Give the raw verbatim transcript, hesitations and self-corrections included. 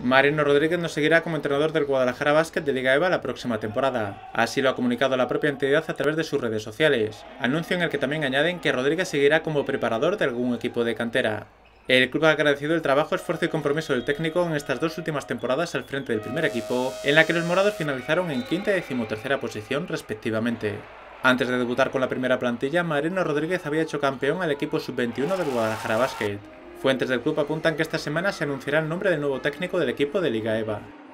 Mariano Rodríguez no seguirá como entrenador del Guadalajara Basket de Liga EVA la próxima temporada. Así lo ha comunicado la propia entidad a través de sus redes sociales, anuncio en el que también añaden que Rodríguez seguirá como preparador de algún equipo de cantera. El club ha agradecido el trabajo, esfuerzo y compromiso del técnico en estas dos últimas temporadas al frente del primer equipo, en la que los morados finalizaron en quinta y decimotercera posición respectivamente. Antes de debutar con la primera plantilla, Mariano Rodríguez había hecho campeón al equipo sub veintiuno del Guadalajara Basket. Fuentes del club apuntan que esta semana se anunciará el nombre del nuevo técnico del equipo de Liga EVA.